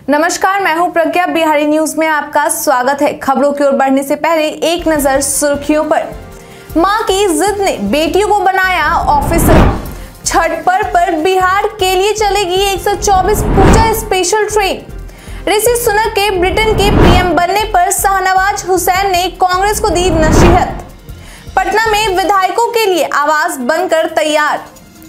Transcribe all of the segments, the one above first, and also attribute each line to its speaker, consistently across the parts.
Speaker 1: नमस्कार, मैं हूं प्रज्ञा। बिहारी न्यूज में आपका स्वागत है। खबरों की ओर बढ़ने से पहले एक नजर सुर्खियों पर। मां की जिद ने बेटियों को बनाया ऑफिसर। छठ पर्व पर बिहार के लिए चलेगी 124 पूजा स्पेशल ट्रेन। ऋषि सुनक के ब्रिटेन के पीएम बनने पर शाहनवाज हुसैन ने कांग्रेस को दी नसीहत। पटना में विधायकों के लिए आवास बनकर तैयार।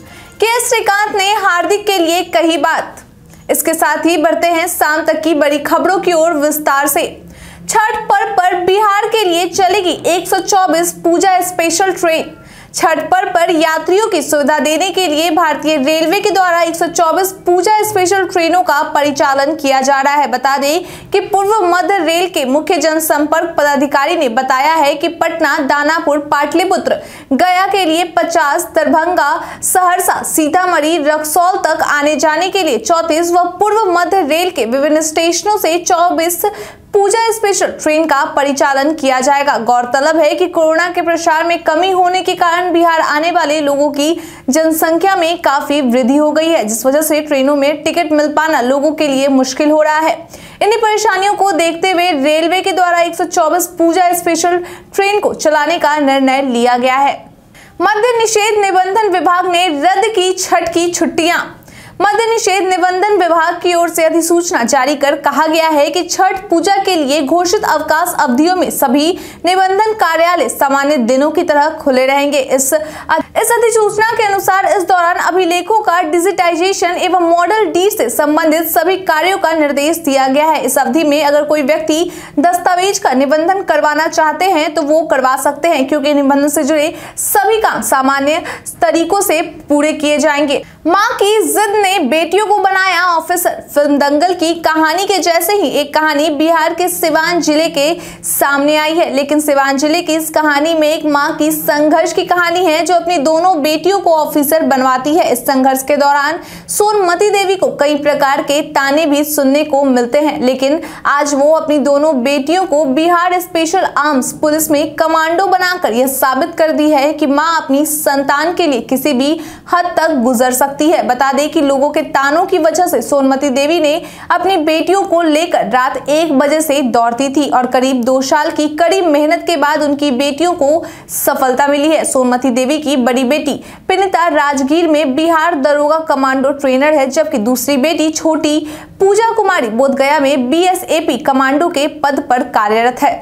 Speaker 1: के श्रीकांत ने हार्दिक के लिए कही बात। इसके साथ ही बढ़ते हैं शाम तक की बड़ी खबरों की ओर विस्तार से। छठ पर्व पर बिहार के लिए चलेगी 124 पूजा स्पेशल ट्रेन। छठ पर्व पर यात्रियों की सुविधा देने के लिए भारतीय रेलवे के द्वारा 124 पूजा स्पेशल ट्रेनों का परिचालन किया जा रहा है। बता दें कि पूर्व मध्य रेल के मुख्य जनसंपर्क पदाधिकारी ने बताया है कि पटना, दानापुर, पाटलिपुत्र, गया के लिए 50, दरभंगा, सहरसा, सीतामढ़ी, रक्सौल तक आने जाने के लिए 34 व पूर्व मध्य रेल के विभिन्न स्टेशनों से 24 पूजा स्पेशल ट्रेन का परिचालन किया जाएगा। गौरतलब है कि कोरोना के प्रसार में कमी होने के कारण बिहार आने वाले लोगों की जनसंख्या में काफी वृद्धि हो गई है, जिस वजह से ट्रेनों में टिकट मिल पाना लोगों के लिए मुश्किल हो रहा है। इन्हीं परेशानियों को देखते हुए रेलवे के द्वारा 124 पूजा स्पेशल ट्रेन को चलाने का निर्णय लिया गया है। मद्य निषेध निबंधन विभाग ने रद्द की छठ की छुट्टियां। मद्य निषेध निबंधन विभाग की ओर से अधिसूचना जारी कर कहा गया है कि छठ पूजा के लिए घोषित अवकाश अवधियों में सभी निबंधन कार्यालय सामान्य दिनों की तरह खुले रहेंगे। इस अधिसूचना के अनुसार इस दौरान अभिलेखों का डिजिटाइजेशन एवं मॉडल डी से संबंधित सभी कार्यों का निर्देश दिया गया है। इस अवधि में अगर कोई व्यक्ति दस्तावेज का निबंधन करवाना चाहते हैं तो वो करवा सकते हैं, क्योंकि निबंधन से जुड़े सभी काम सामान्य तरीकों से पूरे किए जाएंगे। मां की जिद ने बेटियों को बनाया ऑफिसर। फिल्म दंगल की कहानी के जैसे ही एक कहानी बिहार के सिवान जिले के सामने आई है, लेकिन सिवान जिले की इस कहानी में एक मां की संघर्ष की कहानी है जो अपनी दोनों बेटियों को ऑफिसर बनवाती है। इस संघर्ष के दौरान सोनमती देवी को कई प्रकार के ताने भी सुनने को मिलते हैं, लेकिन आज वो अपनी दोनों बेटियों को बिहार स्पेशल आर्म्स पुलिस में कमांडो बनाकर यह साबित कर दी है कि मां अपनी संतान के लिए किसी भी हद तक गुजर सकती है। बता दें कि लोगों के तानों की वजह से सोनमती देवी ने अपनी बेटियों को लेकर रात 1 बजे से दौड़ती थी और करीब 2 साल की कड़ी मेहनत के बाद उनकी बेटियों को सफलता मिली है। सोनमती देवी की बड़ी बेटी पिनिता राजगीर में बिहार दरोगा कमांडो ट्रेनर है, जबकि दूसरी बेटी छोटी पूजा कुमारी बोधगया में बीएसएपी कमांडो के पद पर कार्यरत है।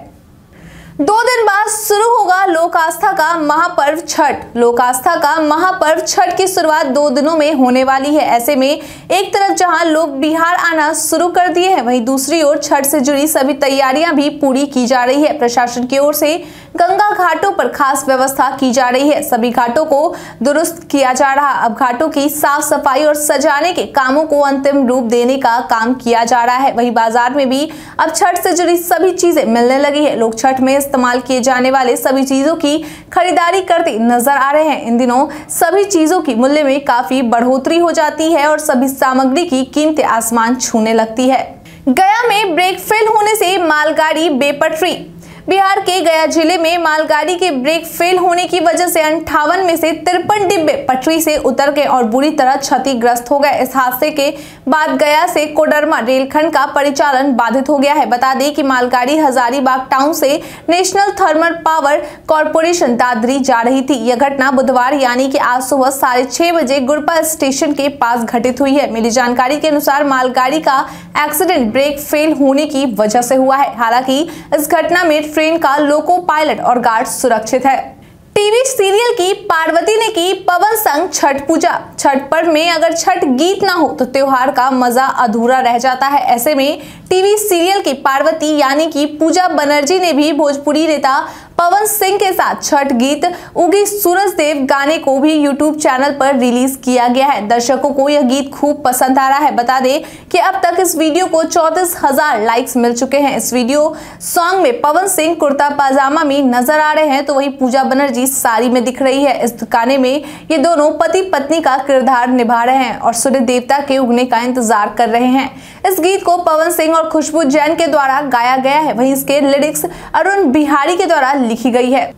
Speaker 1: 2 दिन बाद शुरू होगा लोक आस्था का महापर्व छठ। लोक आस्था का महापर्व छठ की शुरुआत 2 दिनों में होने वाली है। ऐसे में एक तरफ जहां लोग बिहार आना शुरू कर दिए हैं, वहीं दूसरी ओर छठ से जुड़ी सभी तैयारियां भी पूरी की जा रही है। प्रशासन की ओर से गंगा घाटों पर खास व्यवस्था की जा रही है। सभी घाटों को दुरुस्त किया जा रहा। अब घाटों की साफ सफाई और सजाने के कामों को अंतिम रूप देने का काम किया जा रहा है। वहीं बाजार में भी अब छठ से जुड़ी सभी चीजें मिलने लगी है। लोग छठ में इस्तेमाल किए जाने वाले सभी चीजों की खरीदारी करते नजर आ रहे हैं। इन दिनों सभी चीजों की मूल्य में काफी बढ़ोतरी हो जाती है और सभी सामग्री की कीमतें आसमान छूने लगती है। गया में ब्रेक फेल होने से मालगाड़ी बेपटरी। बिहार के गया जिले में मालगाड़ी के ब्रेक फेल होने की वजह से 58 में से 53 डिब्बे पटरी से उतर गए और बुरी तरह क्षतिग्रस्त हो गए। इस हादसे के बाद गया से कोडरमा रेलखंड का परिचालन बाधित हो गया है। बता दें कि मालगाड़ी हजारीबाग टाउन से national thermal power corporation Dadri जा रही थी। यह घटना बुधवार यानी कि आज सुबह 6:30 बजे गुरपा स्टेशन के पास घटित हुई है। मिली जानकारी के अनुसार मालगाड़ी का एक्सीडेंट ब्रेक फेल होने की वजह से हुआ है। हालांकि इस घटना में ट्रेन का लोको पायलट और गार्ड सुरक्षित है। टीवी सीरियल की पार्वती ने की पवन संग छठ पूजा। छठ पर्व में अगर छठ गीत ना हो तो त्योहार का मजा अधूरा रह जाता है। ऐसे में टीवी सीरियल की पार्वती यानी कि पूजा बनर्जी ने भी भोजपुरी नेता पवन सिंह के साथ छठ गीत उगी सूरज देव गाने को भी यूट्यूब चैनल पर रिलीज किया गया है। दर्शकों को यह गीत खूब पसंद आ रहा है। बता दें कि अब तक इस वीडियो को 34,000 लाइक्स मिल चुके हैं। इस वीडियो सॉन्ग में पवन सिंह कुर्ता पाजामा में नजर आ रहे हैं तो वहीं पूजा बनर्जी साड़ी में दिख रही है। इस गाने में ये दोनों पति पत्नी का किरदार निभा रहे हैं और सूर्य देवता के उगने का इंतजार कर रहे हैं। इस गीत को पवन सिंह और खुशबू जैन के द्वारा गाया गया है। वहीं इसके लिरिक्स अरुण बिहारी के द्वारा लिखी गई है।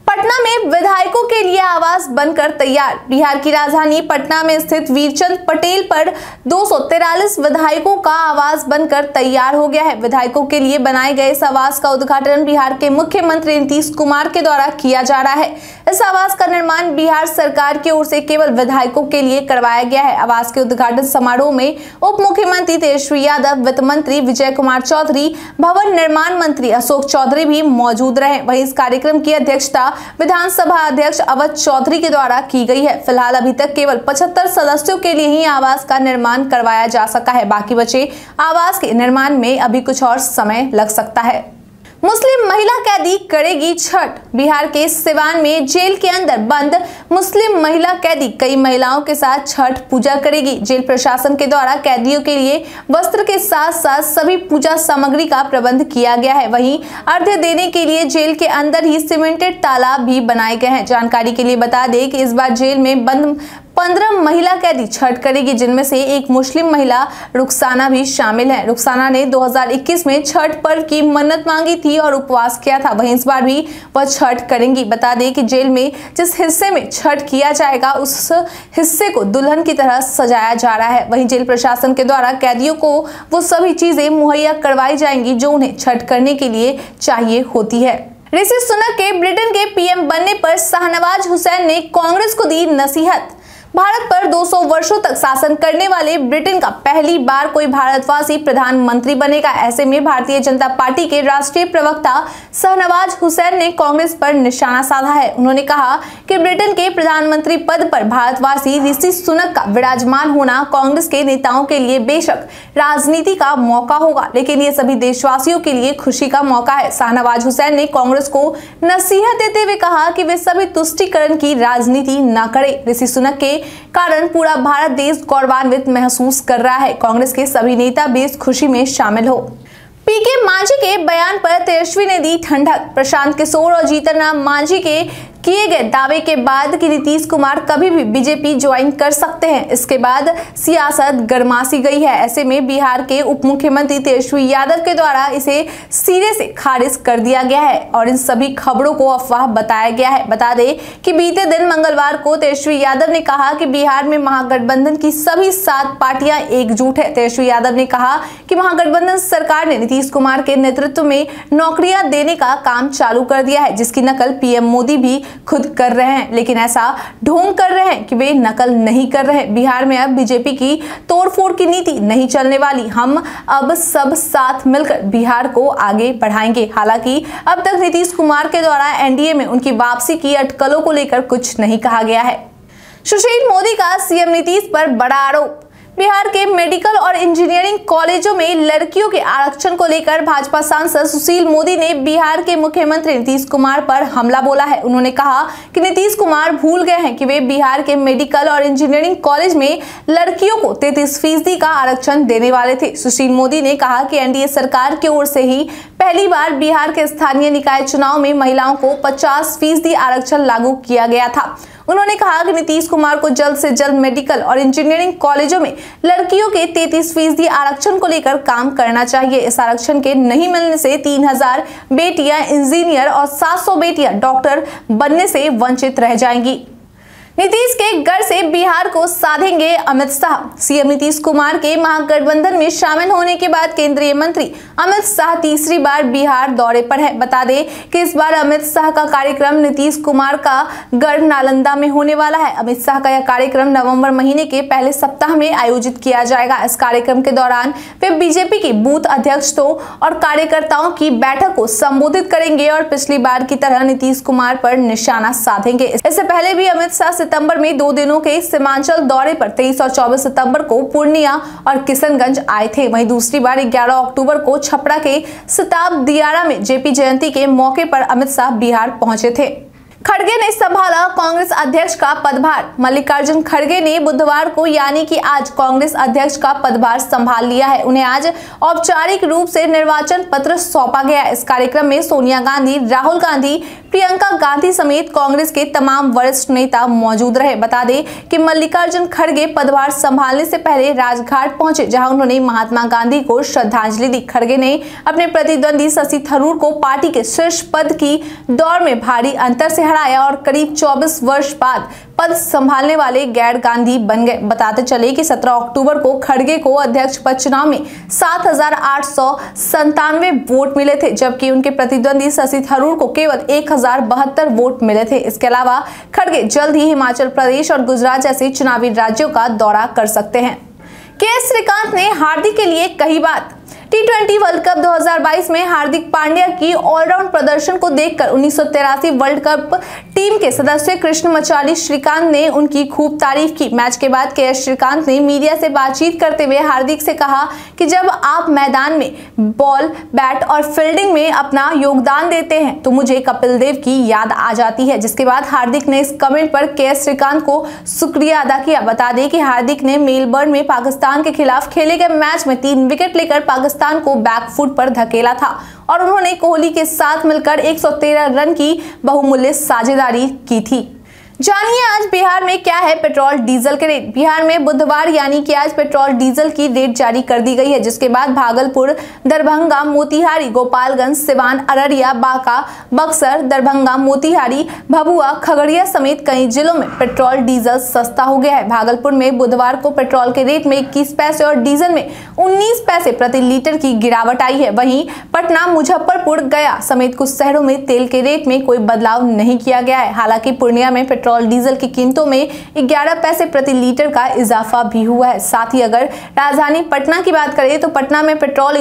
Speaker 1: पटना में विधायकों के लिए आवास बनकर तैयार। बिहार की राजधानी पटना में स्थित वीरचंद पटेल पर 243 विधायकों का आवास बनकर तैयार हो गया है। विधायकों के लिए बनाए गए इस आवास का उद्घाटन बिहार के मुख्यमंत्री नीतीश कुमार के द्वारा किया जा रहा है। इस आवास का निर्माण बिहार सरकार की ओर से केवल विधायकों के लिए करवाया गया है। आवास के उद्घाटन समारोह में उप मुख्यमंत्री तेजस्वी यादव, वित्त मंत्री विजय कुमार चौधरी, भवन निर्माण मंत्री अशोक चौधरी भी मौजूद रहे। वहीं इस कार्यक्रम की अध्यक्षता विधानसभा अध्यक्ष अवध चौधरी के द्वारा की गई है। फिलहाल अभी तक केवल 75 सदस्यों के लिए ही आवास का निर्माण करवाया जा सका है। बाकी बचे आवास के निर्माण में अभी कुछ और समय लग सकता है। मुस्लिम महिला कैदी करेगी छठ। बिहार के सिवान में जेल के अंदर बंद मुस्लिम महिला कैदी कई महिलाओं के साथ छठ पूजा करेगी। जेल प्रशासन के द्वारा कैदियों के लिए वस्त्र के साथ साथ सभी पूजा सामग्री का प्रबंध किया गया है। वहीं अर्घ्य देने के लिए जेल के अंदर ही सीमेंटेड तालाब भी बनाए गए हैं। जानकारी के लिए बता दें कि इस बार जेल में बंद 15 महिला कैदी छठ करेगी, जिनमें से एक मुस्लिम महिला रुखसाना भी शामिल है। रुखसाना ने 2021 में छठ पर्व की मन्नत मांगी थी और उपवास किया था। वहीं इस बार भी वह छठ करेंगी। बता दें कि जेल में जिस हिस्से में छठ किया जाएगा उस हिस्से को दुल्हन की तरह सजाया जा रहा है। वहीं जेल प्रशासन के द्वारा कैदियों को वो सभी चीजें मुहैया करवाई जाएंगी जो उन्हें छठ करने के लिए चाहिए होती है। ऋषि सुनक के ब्रिटेन के पीएम बनने पर शाहनवाज हुसैन ने कांग्रेस को दी नसीहत। भारत पर 200 वर्षों तक शासन करने वाले ब्रिटेन का पहली बार कोई भारतवासी प्रधानमंत्री बनेगा। ऐसे में भारतीय जनता पार्टी के राष्ट्रीय प्रवक्ता शाहनवाज हुसैन ने कांग्रेस पर निशाना साधा है। उन्होंने कहा कि ब्रिटेन के प्रधानमंत्री पद पर भारतवासी ऋषि सुनक का विराजमान होना कांग्रेस के नेताओं के लिए बेशक राजनीति का मौका होगा, लेकिन ये सभी देशवासियों के लिए खुशी का मौका है। शाहनवाज हुसैन ने कांग्रेस को नसीहत देते हुए कहा कि वे सभी तुष्टीकरण की राजनीति न करें। ऋषि सुनक के कारण पूरा भारत देश गौरवान्वित महसूस कर रहा है। कांग्रेस के सभी नेता भी इस खुशी में शामिल हो। पीके मांझी के बयान पर तेजस्वी ने दी ठंडक। प्रशांत किशोर और जीतन राम मांझी के किए गए दावे के बाद कि नीतीश कुमार कभी भी बीजेपी ज्वाइन कर सकते हैं, इसके बाद सियासत गरमासी गई है। ऐसे में बिहार के उप मुख्यमंत्री तेजस्वी यादव के द्वारा इसे सिरे से खारिज कर दिया गया है और इन सभी खबरों को अफवाह बताया गया है। बता दें कि बीते दिन मंगलवार को तेजस्वी यादव ने कहा कि बिहार में महागठबंधन की सभी 7 पार्टियां एकजुट है। तेजस्वी यादव ने कहा कि महागठबंधन सरकार ने नीतीश कुमार के नेतृत्व में नौकरियां देने का काम चालू कर दिया है, जिसकी नकल पीएम मोदी भी खुद कर रहे हैं, लेकिन ऐसा ढोंग कर रहे हैं कि वे नकल नहीं कर रहे। बिहार में अब बीजेपी की तोड़फोड़ की नीति नहीं चलने वाली। हम अब सब साथ मिलकर बिहार को आगे बढ़ाएंगे। हालांकि अब तक नीतीश कुमार के द्वारा एनडीए में उनकी वापसी की अटकलों को लेकर कुछ नहीं कहा गया है। सुशील मोदी का सीएम नीतीश पर बड़ा आरोप। बिहार के मेडिकल और इंजीनियरिंग कॉलेजों में लड़कियों के आरक्षण को लेकर भाजपा सांसद सुशील मोदी ने बिहार के मुख्यमंत्री नीतीश कुमार पर हमला बोला है। उन्होंने कहा कि नीतीश कुमार भूल गए हैं कि वे बिहार के मेडिकल और इंजीनियरिंग कॉलेज में लड़कियों को 33% का आरक्षण देने वाले थे। सुशील मोदी ने कहा कि एनडीए सरकार की ओर से ही पहली बार बिहार के स्थानीय निकाय चुनाव में महिलाओं को 50% आरक्षण लागू किया गया था। उन्होंने कहा कि नीतीश कुमार को जल्द से जल्द मेडिकल और इंजीनियरिंग कॉलेजों में लड़कियों के 33% आरक्षण को लेकर काम करना चाहिए। इस आरक्षण के नहीं मिलने से 3000 बेटियां इंजीनियर और 700 बेटियां डॉक्टर बनने से वंचित रह जाएंगी। नीतीश के गढ़ से बिहार को साधेंगे अमित शाह। सीएम नीतीश कुमार के महागठबंधन में शामिल होने के बाद केंद्रीय मंत्री अमित शाह तीसरी बार बिहार दौरे पर है। बता दें कि इस बार अमित शाह का कार्यक्रम नीतीश कुमार का गढ़ नालंदा में होने वाला है। अमित शाह का यह कार्यक्रम नवंबर महीने के पहले सप्ताह में आयोजित किया जाएगा। इस कार्यक्रम के दौरान वे बीजेपी के बूथ अध्यक्षों और कार्यकर्ताओं की बैठक को संबोधित करेंगे और पिछली बार की तरह नीतीश कुमार पर निशाना साधेंगे। इससे पहले भी अमित शाह सितंबर में 2 दिनों के सीमांचल दौरे पर 23 और 24 सितंबर को पूर्णिया और किशनगंज आए थे। वहीं दूसरी बार 11 अक्टूबर को छपरा के सिताब दियारा में जेपी जयंती के मौके पर अमित शाह बिहार पहुंचे थे। खड़गे ने संभाला कांग्रेस अध्यक्ष का पदभार। मल्लिकार्जुन खड़गे ने बुधवार को यानी कि आज कांग्रेस अध्यक्ष का पदभार संभाल लिया है। उन्हें आज औपचारिक रूप से निर्वाचन पत्र सौंपा गया। इस कार्यक्रम में सोनिया गांधी, राहुल गांधी, प्रियंका गांधी समेत कांग्रेस के तमाम वरिष्ठ नेता मौजूद रहे। बता दें कि मल्लिकार्जुन खड़गे पदभार संभालने से पहले राजघाट पहुंचे, जहां उन्होंने महात्मा गांधी को श्रद्धांजलि दी। खड़गे ने अपने प्रतिद्वंदी शशि थरूर को पार्टी के शीर्ष पद की दौड़ में भारी अंतर से हराया और करीब 24 वर्ष बाद पद संभालने वाले गैर गांधी बन गए। बताते चले कि 17 अक्टूबर को खड़गे को अध्यक्ष पद चुनाव में 7,897 वोट मिले थे, जबकि उनके प्रतिद्वंदी शशि थरूर को केवल 1,072 वोट मिले थे। इसके अलावा खड़गे जल्द ही हिमाचल प्रदेश और गुजरात जैसे चुनावी राज्यों का दौरा कर सकते हैं। के श्रीकांत ने हार्दिक के लिए कही बात। T20 वर्ल्ड कप 2022 में हार्दिक पांड्या की ऑलराउंड प्रदर्शन को देखकर 1983 वर्ल्ड कप टीम के सदस्य कृष्णमचारी श्रीकांत ने उनकी खूब तारीफ की। मैच के बाद के श्रीकांत ने मीडिया से बातचीत करते हुए हार्दिक से कहा कि जब आप मैदान में बॉल, बैट और फील्डिंग में अपना योगदान देते हैं तो मुझे कपिल देव की याद आ जाती है। जिसके बाद हार्दिक ने इस कमेंट पर के श्रीकांत को शुक्रिया अदा किया। बता दें कि हार्दिक ने मेलबर्न में पाकिस्तान के खिलाफ खेले गए मैच में 3 विकेट लेकर पाकिस्तान को बैकफुट पर धकेला था और उन्होंने कोहली के साथ मिलकर 113 रन की बहुमूल्य साझेदारी की थी। जानिए आज बिहार में क्या है पेट्रोल डीजल के रेट। बिहार में बुधवार यानी कि आज पेट्रोल डीजल की रेट जारी कर दी गई है, जिसके बाद भागलपुर, दरभंगा, मोतिहारी, गोपालगंज, सिवान, अररिया, बांका, बक्सर, दरभंगा, मोतिहारी, भभुआ, खगड़िया समेत कई जिलों में पेट्रोल डीजल सस्ता हो गया है। भागलपुर में बुधवार को पेट्रोल के रेट में 21 पैसे और डीजल में 19 पैसे प्रति लीटर की गिरावट आई है। वहीं पटना, मुजफ्फरपुर, गया समेत कुछ शहरों में तेल के रेट में कोई बदलाव नहीं किया गया है। हालांकि पूर्णिया में पेट्रोल डीजल की कीमतों में 11 पैसे प्रति लीटर का इजाफा भी हुआ है। साथ ही अगर राजधानी पटना की बात करें तो पटना में पेट्रोल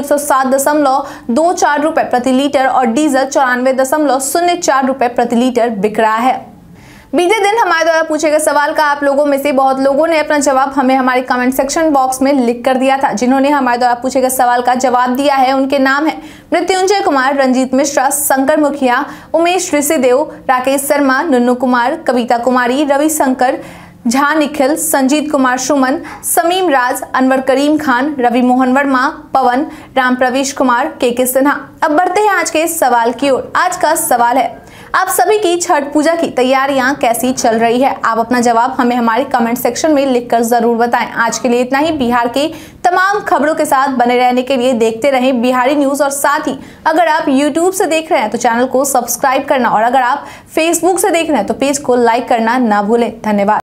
Speaker 1: 107.24 रुपए प्रति लीटर और डीजल 94.04 रुपए प्रति लीटर बिक रहा है। बीते दिन हमारे द्वारा पूछे गए सवाल का आप लोगों में से बहुत लोगों ने अपना जवाब हमें हमारे कमेंट सेक्शन बॉक्स में लिख कर दिया था। जिन्होंने हमारे द्वारा पूछे गए सवाल का जवाब दिया है उनके नाम है मृत्युंजय कुमार, रंजीत मिश्रा, शंकर मुखिया, उमेश ऋषिदेव, राकेश शर्मा, नुन्नू कुमार, कविता कुमारी, रविशंकर झा, निखिल, संजीत कुमार सुमन, समीम राज, अनवर करीम खान, रवि मोहन वर्मा, पवन, राम प्रवेश कुमार, के सिन्हा। अब बढ़ते हैं आज के सवाल की ओर। आज का सवाल है, आप सभी की छठ पूजा की तैयारियां कैसी चल रही है? आप अपना जवाब हमें हमारे कमेंट सेक्शन में लिखकर जरूर बताएं। आज के लिए इतना ही। बिहार के तमाम खबरों के साथ बने रहने के लिए देखते रहें बिहारी न्यूज और साथ ही अगर आप YouTube से देख रहे हैं तो चैनल को सब्सक्राइब करना और अगर आप Facebook से देख रहे हैं तो पेज को लाइक करना ना भूलें। धन्यवाद।